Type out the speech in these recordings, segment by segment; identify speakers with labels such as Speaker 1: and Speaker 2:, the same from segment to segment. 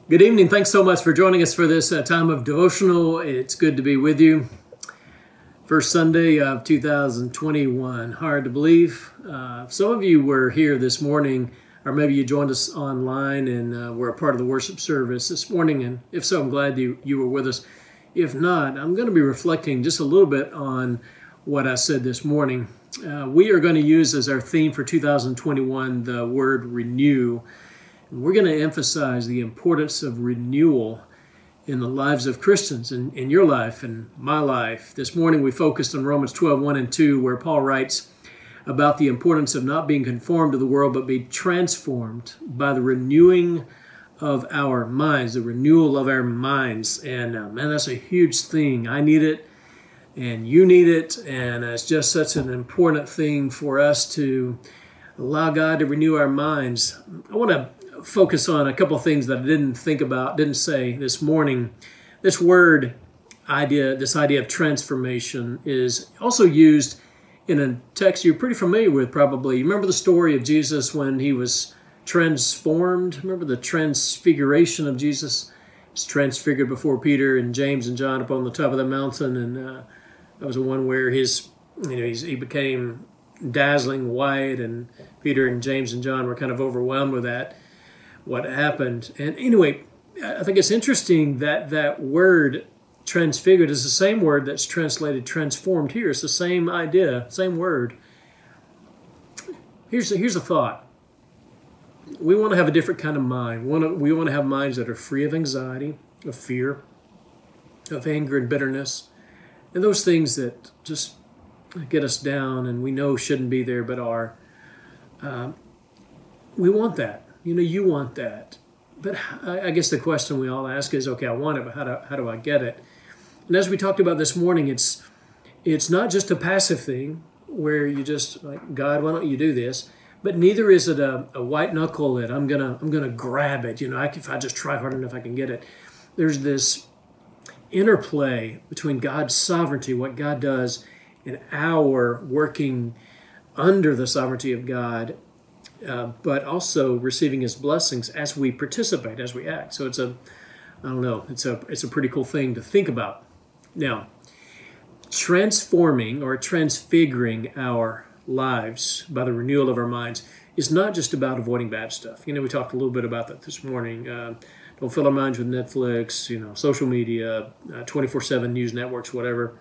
Speaker 1: Good evening. Thanks so much for joining us for this time of devotional. It's good to be with you. First Sunday of 2021. Hard to believe. Some of you were here this morning, or maybe you joined us online and were a part of the worship service this morning. And if so, I'm glad you were with us. If not, I'm going to be reflecting just a little bit on what I said this morning. We are going to use as our theme for 2021 the word renew. We're going to emphasize the importance of renewal in the lives of Christians, in your life and my life. This morning we focused on Romans 12, 1 and 2, where Paul writes about the importance of not being conformed to the world, but be transformed by the renewing of our minds, the renewal of our minds. And man, that's a huge thing. I need it, and you need it, and it's just such an important thing for us to allow God to renew our minds. I want to focus on a couple of things that I didn't say this morning. This idea of transformation is also used in a text you're pretty familiar with probably. You remember the story of Jesus when he was transformed? Remember the transfiguration of Jesus? He was transfigured before Peter and James and John up on the top of the mountain, and that was the one where he became dazzling white, and Peter and James and John were kind of overwhelmed with what happened. And anyway, I think it's interesting that that word transfigured is the same word that's translated transformed here. It's the same idea, same word. Here's a thought. We want to have a different kind of mind. We want to have minds that are free of anxiety, of fear, of anger and bitterness, and those things that just get us down and we know shouldn't be there but are. We want that. You want that. But I guess the question we all ask is, okay, I want it, but how do I get it? And as we talked about this morning, it's not just a passive thing where you just like, God, why don't you do this? But neither is it a white knuckle that I'm gonna grab it. If I just try hard enough, I can get it. There's this interplay between God's sovereignty, what God does, and our working under the sovereignty of God, but also receiving His blessings as we participate, as we act. So it's a pretty cool thing to think about. Now, transforming or transfiguring our lives by the renewal of our minds is not just about avoiding bad stuff. We talked a little bit about that this morning. Don't fill our minds with Netflix, social media, 24/7 news networks, whatever.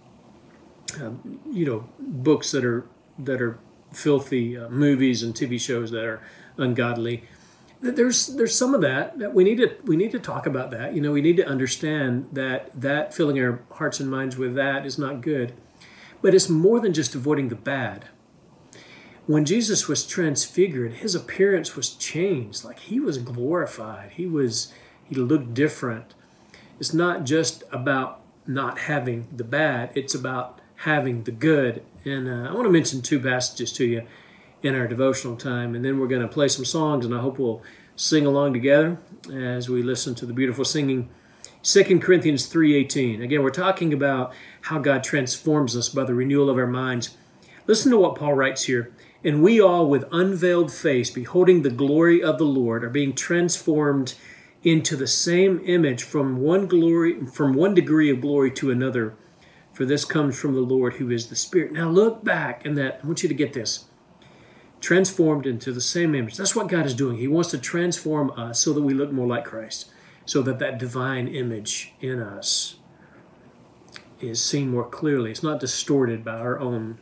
Speaker 1: Books that are filthy, movies and TV shows that are ungodly. There's some of that we need to talk about that. We need to understand that filling our hearts and minds with that is not good. But it's more than just avoiding the bad. When Jesus was transfigured, his appearance was changed. Like he was glorified. He looked different. It's not just about not having the bad. It's about having the good. And I want to mention two passages to you in our devotional time, and then we're going to play some songs, and I hope we'll sing along together as we listen to the beautiful singing. 2 Corinthians 3:18. Again, we're talking about how God transforms us by the renewal of our minds. Listen to what Paul writes here. And we all, with unveiled face, beholding the glory of the Lord, are being transformed into the same image from one degree of glory to another. For this comes from the Lord, who is the Spirit. Now look back, and I want you to get this. Transformed into the same image. That's what God is doing. He wants to transform us so that we look more like Christ, so that divine image in us is seen more clearly. It's not distorted by our own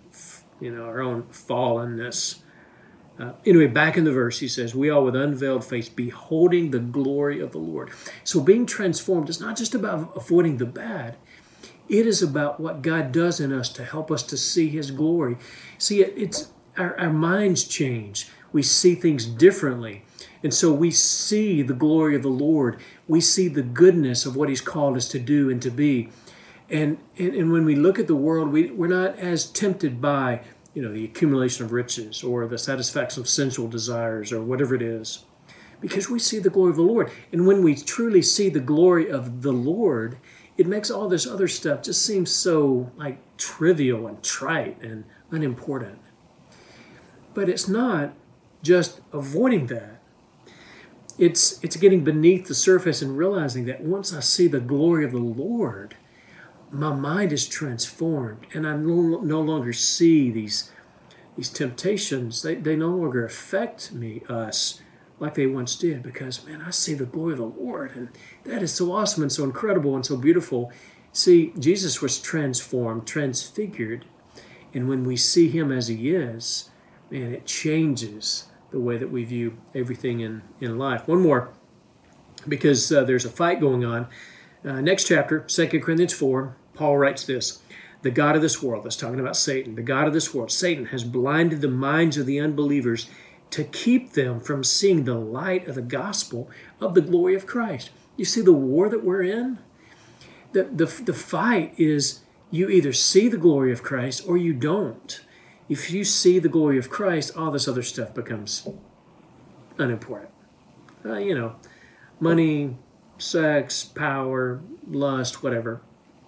Speaker 1: fallenness. Anyway, back in the verse, he says, we all with unveiled face, beholding the glory of the Lord. So being transformed is not just about avoiding the bad. It is about what God does in us to help us to see His glory. See, it's our minds change. We see things differently. And so we see the glory of the Lord. We see the goodness of what He's called us to do and to be. And when we look at the world, we're not as tempted by the accumulation of riches or the satisfaction of sensual desires or whatever it is, because we see the glory of the Lord. And when we truly see the glory of the Lord, it makes all this other stuff just seem so trivial and trite and unimportant. But it's not just avoiding that. it's getting beneath the surface and realizing that once I see the glory of the Lord, my mind is transformed, and I no longer see these temptations. They no longer affect us like they once did, because, man, I see the glory of the Lord, and that is so awesome and so incredible and so beautiful. See, Jesus was transformed, transfigured, and when we see him as he is, man, it changes the way that we view everything in life. One more, because there's a fight going on. Next chapter, 2 Corinthians 4, Paul writes this: the God of this world, that's talking about Satan, the God of this world, Satan, has blinded the minds of the unbelievers to keep them from seeing the light of the gospel of the glory of Christ. You see the war that we're in? The fight is, you either see the glory of Christ or you don't. If you see the glory of Christ, all this other stuff becomes unimportant. Money, sex, power, lust, whatever.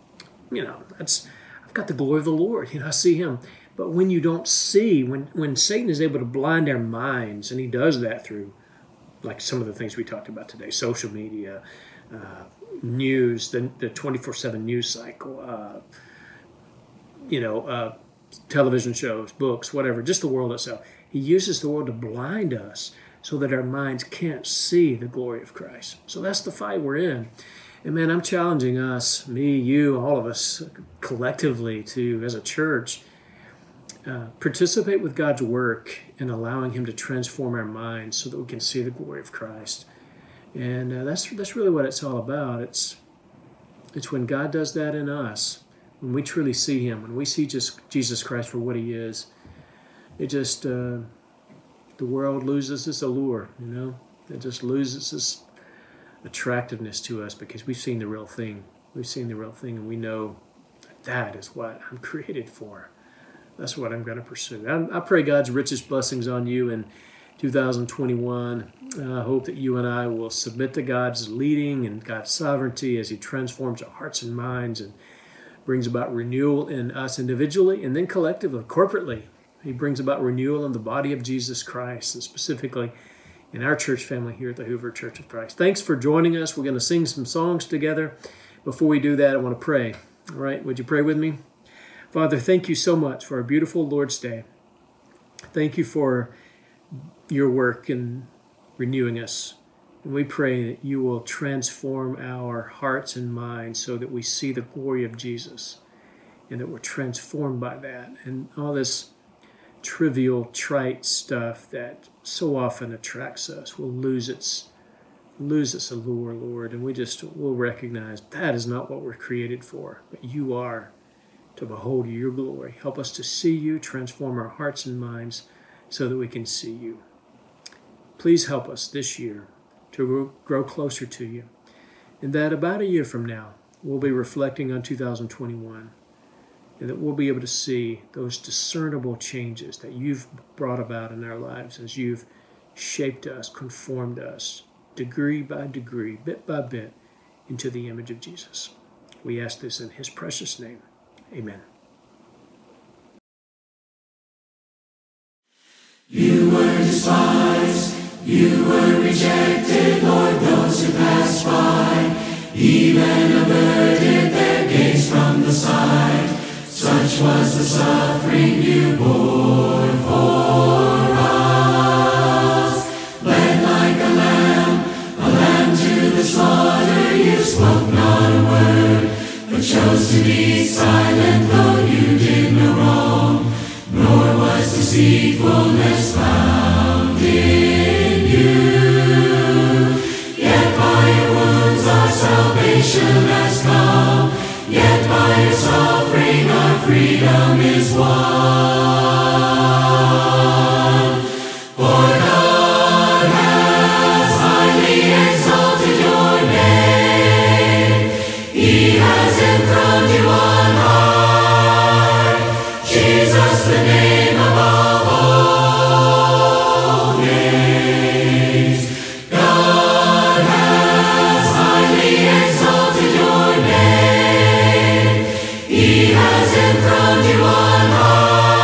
Speaker 1: I've got the glory of the Lord. I see him. But when you don't see, when Satan is able to blind our minds, and he does that through, like some of the things we talked about today, social media, news, the 24/7 news cycle, television shows, books, whatever, just the world itself. He uses the world to blind us so that our minds can't see the glory of Christ. So that's the fight we're in. And man, I'm challenging us, me, you, all of us, collectively to, as a church, participate with God's work in allowing him to transform our minds so that we can see the glory of Christ. And that's really what it's all about. It's when God does that in us, when we truly see him, when we see just Jesus Christ for what he is, it just, the world loses its allure, It just loses its attractiveness to us because we've seen the real thing. We've seen the real thing, and we know that is what I'm created for. That's what I'm going to pursue. I pray God's richest blessings on you in 2021. I hope that you and I will submit to God's leading and God's sovereignty as he transforms our hearts and minds and brings about renewal in us individually and then collectively, corporately. He brings about renewal in the body of Jesus Christ, and specifically in our church family here at the Hoover Church of Christ. Thanks for joining us. We're going to sing some songs together. Before we do that, I want to pray. All right, would you pray with me? Father, thank you so much for a beautiful Lord's Day. Thank you for your work in renewing us. And we pray that you will transform our hearts and minds so that we see the glory of Jesus and that we're transformed by that. And all this trivial, trite stuff that so often attracts us will lose its allure, Lord. And we'll recognize that is not what we're created for, but you are, to behold your glory. Help us to see you, transform our hearts and minds so that we can see you. Please help us this year to grow closer to you, and that about a year from now, we'll be reflecting on 2021, and that we'll be able to see those discernible changes that you've brought about in our lives as you've shaped us, conformed us, degree by degree, bit by bit, into the image of Jesus. We ask this in his precious name. Amen.
Speaker 2: You were despised, you were rejected, Lord, those who passed by even averted their gaze from the sight. Such was the suffering you bore for us. Led like a lamb to the slaughter, you spoke not a word, but chose to be silent, though you did no wrong, nor was deceitfulness found in you. Yet by your wounds our salvation has come, yet by your suffering our freedom is won. For God has highly exalted your name, he has enthroned you on high. Jesus, the name above all names. God has highly exalted your name, he has enthroned you on high.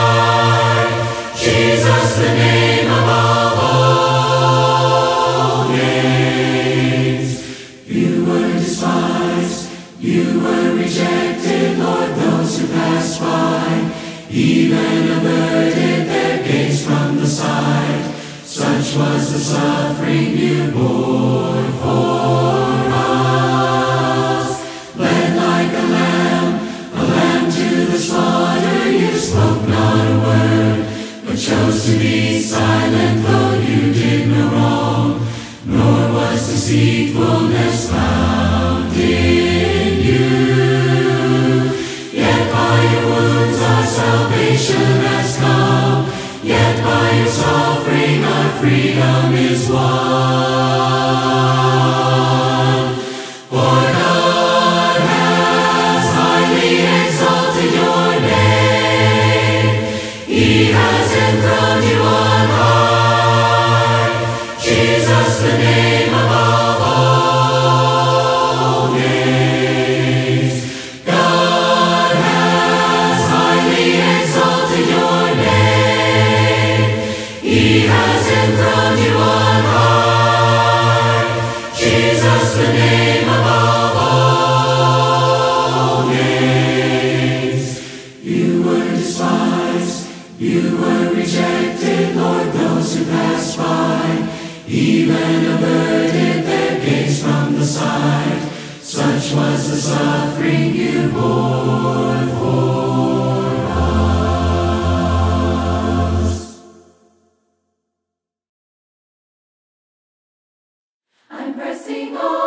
Speaker 2: rejected, Lord, those who passed by, even averted their gaze from the sight. Such was the suffering you bore for us. Led like a lamb to the slaughter, you spoke not a word, but chose to be silent, though you did no wrong, nor was deceitfulness found in you. Yet by your wounds our salvation has come, yet by your suffering our freedom is won. For God has highly exalted your name, He has enthroned you on high. Jesus, the name above all names. God has highly exalted your name, He has enthroned you on high. Jesus, the name above all names. You were despised, you were rejected, Lord, those who passed by, even averted their gaze from the sight. Such was the suffering you bore for us. I'm pressing on.